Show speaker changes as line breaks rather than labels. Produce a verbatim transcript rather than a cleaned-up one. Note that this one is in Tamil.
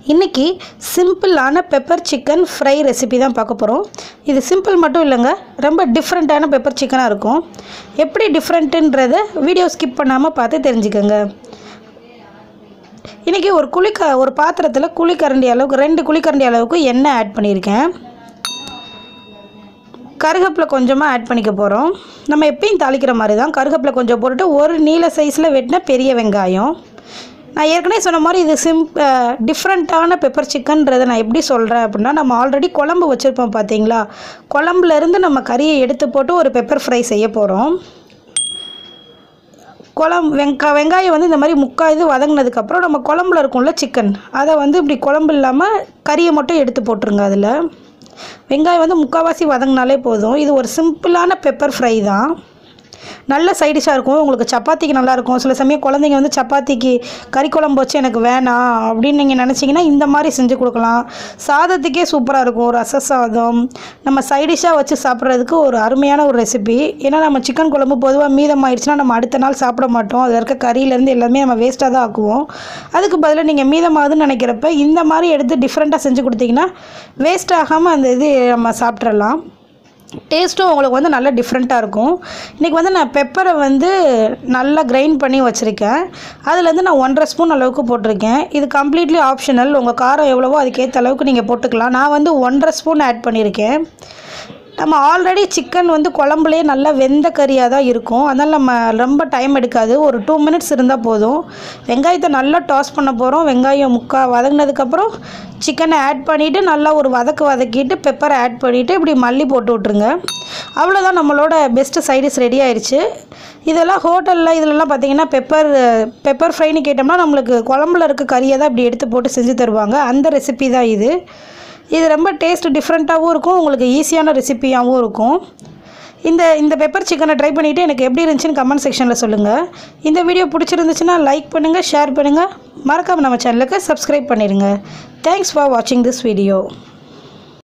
இன்றைக்கி சிம்பிளான பெப்பர் சிக்கன் ஃப்ரை ரெசிபி தான் பார்க்க போகிறோம். இது சிம்பிள் மட்டும் இல்லைங்க, ரொம்ப டிஃப்ரெண்ட்டான பெப்பர் சிக்கனாக இருக்கும். எப்படி டிஃப்ரெண்ட்டுன்றதை வீடியோ ஸ்கிப் பண்ணாமல் பார்த்து தெரிஞ்சுக்கோங்க. இன்றைக்கி ஒரு குழிக்க ஒரு பாத்திரத்தில் குழிக்கரண்டி அளவுக்கு ரெண்டு குழிக்கரண்டி அளவுக்கு எண்ணெய் ஆட் பண்ணியிருக்கேன். கருவேப்பிலை கொஞ்சமாக ஆட் பண்ணிக்க போகிறோம். நம்ம எப்பயும் தாளிக்கிற மாதிரி தான் கருவேப்பிலை கொஞ்சம் போட்டுட்டு ஒரு நீல சைஸில் வெட்டின பெரிய வெங்காயம். நான் ஏற்கனவே சொன்ன மாதிரி இது சிம்ப் டிஃப்ரெண்ட்டான பெப்பர் சிக்கன்றதை நான் எப்படி சொல்கிறேன் அப்படின்னா, நம்ம ஆல்ரெடி குழம்பு வச்சுருப்போம் பார்த்தீங்களா, குழம்புலேருந்து நம்ம கறியை எடுத்து போட்டு ஒரு பெப்பர் ஃப்ரை செய்ய போகிறோம். குழம்பு வெங்கா வெங்காயம் வந்து இந்த மாதிரி முக்கால் இது வதங்கினதுக்கப்புறம் நம்ம குழம்புல இருக்கும்ல சிக்கன், அதை வந்து இப்படி குழம்பு இல்லாமல் கறியை மட்டும் எடுத்து போட்டுருங்க. அதில் வெங்காயம் வந்து முக்கால்வாசி வதங்கினாலே போதும். இது ஒரு சிம்பிளான பெப்பர் ஃப்ரை தான், நல்ல சைடிஷாக இருக்கும். உங்களுக்கு சப்பாத்திக்கு நல்லாயிருக்கும். சில சமயம் குழந்தைங்க வந்து சப்பாத்திக்கு கறி குழம்பு வச்சு எனக்கு வேணாம் அப்படின்னு நீங்கள் நினச்சிங்கன்னா இந்த மாதிரி செஞ்சு கொடுக்கலாம். சாதத்துக்கே சூப்பராக இருக்கும். ரச சாதம் நம்ம சைடிஷாக வச்சு சாப்பிட்றதுக்கு ஒரு அருமையான ஒரு ரெசிபி. ஏன்னா நம்ம சிக்கன் குழம்பு பொதுவாக மீதம் ஆயிடுச்சுன்னா நம்ம அடுத்த நாள் சாப்பிட மாட்டோம். அதில் இருக்க கறியிலேருந்து எல்லாமே நம்ம வேஸ்ட்டாக தான் ஆக்குவோம். அதுக்கு பதிலாக நீங்கள் மீதமாகுதுன்னு நினைக்கிறப்ப இந்த மாதிரி எடுத்து டிஃப்ரெண்ட்டாக செஞ்சு கொடுத்தீங்கன்னா வேஸ்ட் ஆகாமல் அந்த இது நம்ம சாப்பிட்றலாம். டேஸ்ட்டும் உங்களுக்கு வந்து நல்லா டிஃப்ரெண்ட்டாக இருக்கும். இன்றைக்கி வந்து நான் பெப்பரை வந்து நல்லா கிரைண்ட் பண்ணி வச்சுருக்கேன். அதுலேருந்து நான் ஒன்றரை ஸ்பூன் அளவுக்கு போட்டிருக்கேன். இது கம்ப்ளீட்லி ஆப்ஷனல். உங்கள் காரம் எவ்வளவோ அதுக்கேற்ற அளவுக்கு நீங்கள் போட்டுக்கலாம். நான் வந்து ஒன்றரை ஸ்பூன் ஆட் பண்ணியிருக்கேன். நம்ம ஆல்ரெடி சிக்கன் வந்து குழம்புலேயே நல்லா வெந்த கறியாக தான் இருக்கும். அதனால் நம்ம ரொம்ப டைம் எடுக்காது. ஒரு டூ மினிட்ஸ் இருந்தால் போதும். வெங்காயத்தை நல்லா டாஸ் பண்ண போகிறோம். வெங்காயம் முக்கா வதங்கினதுக்கப்புறம் சிக்கனை ஆட் பண்ணிவிட்டு நல்லா ஒரு வதக்கு வதக்கிட்டு பெப்பரை ஆட் பண்ணிவிட்டு இப்படி மல்லி போட்டு விட்ருங்க. அவ்வளோதான், நம்மளோட பெஸ்ட்டு சைடிஷ் ரெடி ஆயிடுச்சு. இதெல்லாம் ஹோட்டலில் இதிலெல்லாம் பார்த்தீங்கன்னா பெப்பர் பெப்பர் ஃப்ரைன்னு கேட்டோம்னா நம்மளுக்கு குழம்புல இருக்க கறியை தான் இப்படி எடுத்து போட்டு செஞ்சு தருவாங்க. அந்த ரெசிபி தான் இது. இது ரொம்ப டேஸ்ட் டிஃப்ரெண்ட்டாகவும் இருக்கும், உங்களுக்கு ஈஸியான ரெசிபியாகவும் இருக்கும். இந்த இந்த பெப்பர் சிக்கனை ட்ரை பண்ணிவிட்டு எனக்கு எப்படி இருந்துச்சுன்னு கமெண்ட் செக்ஷனில் சொல்லுங்கள். இந்த வீடியோ பிடிச்சிருந்துச்சுன்னா லைக் பண்ணுங்கள், ஷேர் பண்ணுங்கள், மறக்காமல் நம்ம சேனலுக்கு சப்ஸ்கிரைப் பண்ணிடுங்க. தேங்க்ஸ் ஃபார் வாட்சிங் திஸ் வீடியோ.